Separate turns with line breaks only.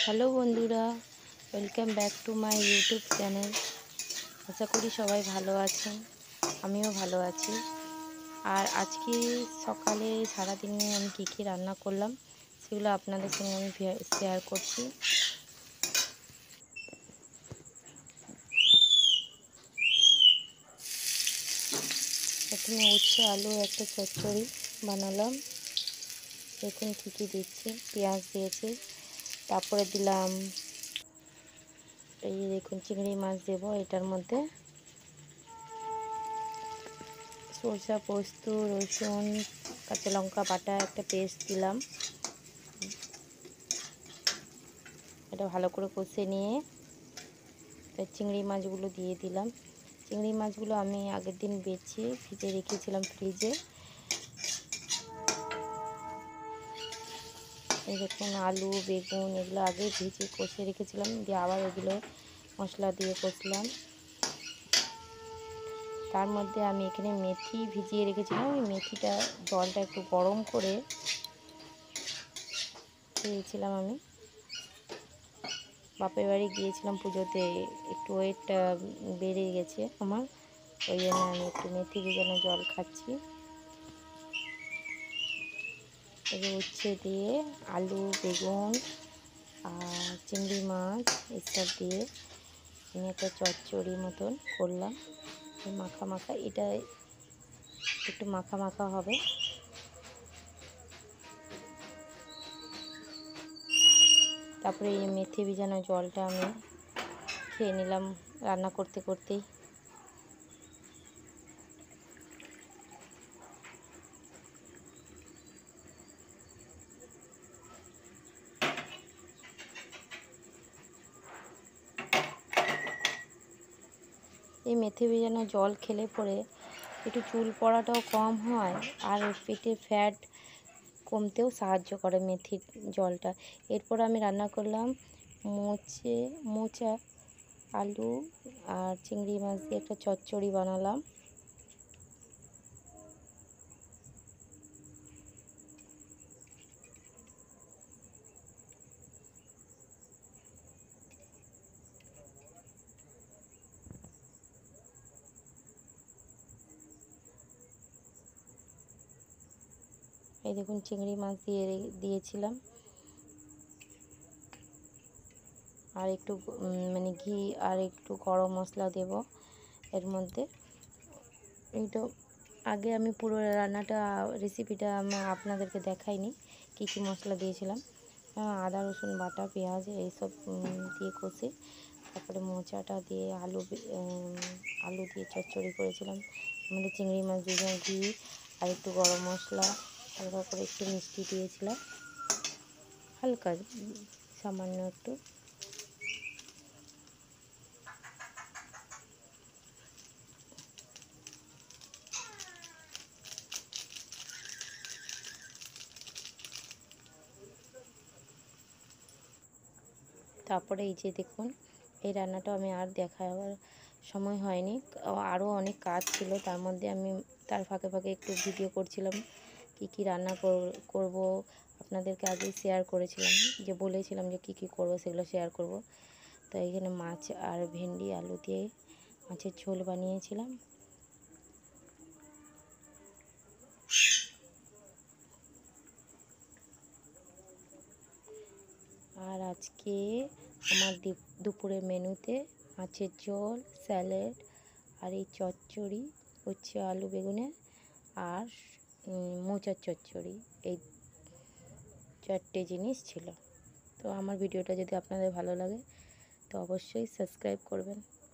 Hello বন্ধুরা, welcome back to my YouTube channel. আশা করি সবাই ভালো আছেন, আমিও ভালো আছি। আর আজকে সকালে সারাদিনে আমি কী কী রান্না করলাম সেগুলো আপনাদের সঙ্গে আমি শেয়ার করছি। প্রথমে উচ্ছে আলু একটা চচ্চড়ি বানালাম। দেখুন কী কী দিচ্ছি, পেঁয়াজ দিয়েছি, তারপরে দিলাম এই দেখুন চিংড়ি মাছ দেবো এটার মধ্যে। সরষা, পোস্ত, রসুন, কাঁচা লঙ্কা বাটা একটা পেস্ট দিলাম। এটা ভালো করে কষে নিয়ে চিংড়ি মাছগুলো দিয়ে দিলাম। চিংড়ি মাছগুলো আমি আগের দিন বেছে ভিজে রেখেছিলাম ফ্রিজে। এই দেখুন আলু বেগুন এগুলো আগে ভেজে কষে রেখেছিলাম, দিয়ে আবার এগুলো মশলা দিয়ে কষলাম। তার মধ্যে আমি এখানে মেথি ভিজিয়ে রেখেছিলাম, ওই মেথিটা জলটা একটু গরম করে দিয়েছিলাম। আমি বাপের বাড়ি গিয়েছিলাম পুজোতে, একটু ওয়েটটা বেড়ে গেছে আমার, ওই জন্য আমি একটু মেথি ভিজানো জল খাচ্ছি। এই উচ্ছে দিয়ে আলু বেগুন আর চিংড়ি মাছ এসব দিয়ে আমি একটা চচ্চড়ি মতন করলাম। মাখা মাখা, এটা একটু মাখা মাখা হবে। তারপরে এই মেথি ভিজানো জলটা আমি খেয়ে নিলাম রান্না করতে করতেই। এই মেথি ভিজানো জল খেলে পরে একটু চুল পড়াটাও কম হয়, আর পেটে ফ্যাট কমতেও সাহায্য করে মেথির জলটা। এরপর আমি রান্না করলাম মোচা আলু আর চিংড়ি মাছ দিয়ে একটা চচ্চড়ি বানালাম। এই দেখুন চিংড়ি মাছ দিয়েছিলাম, আর একটু মানে ঘি আর একটু গরম মশলা দেব এর মধ্যে। এইটা আগে আমি পুরো রান্নাটা রেসিপিটা আমি আপনাদেরকে দেখাইনি কী কী মশলা দিয়েছিলাম। আদা রসুন বাটা পেঁয়াজ এইসব দিয়ে কষে তারপরে মোচাটা দিয়ে আলু দিয়ে চচ্চড়ি করেছিলাম। আমাদের চিংড়ি মাছ দিয়ে ঘি আর একটু গরম মশলা, হালকা করে একটু মিষ্টি দিয়েছিলাম, হালকা সামান্য একটু। তারপরে এই যে দেখুন এই রান্নাটা আমি আর দেখাবার সময় হয়নি, আরও অনেক কাজ ছিল, তার মধ্যে আমি তার ফাঁকে ফাঁকে একটু ভিডিও করছিলাম কি কি রান্না করব। আপনাদেরকে আগেই শেয়ার করেছিলাম, যে বলেছিলাম যে কি কি করব সেগুলো শেয়ার করব। তো এখানে মাছ আর ভেন্ডি আলু দিয়ে মাছের ঝোল বানিয়েছিলাম। আর আজকে আমার দুপুরের মেনুতে মাছের ঝোল, স্যালাড আর এই চচ্চড়ি হচ্ছে আলু বেগুনের, আর মোচার চচ্চড়ি, এই 4টে জিনিস ছিল। তো আমার ভিডিওটা যদি আপনাদের ভালো লাগে তো অবশ্যই সাবস্ক্রাইব করবেন।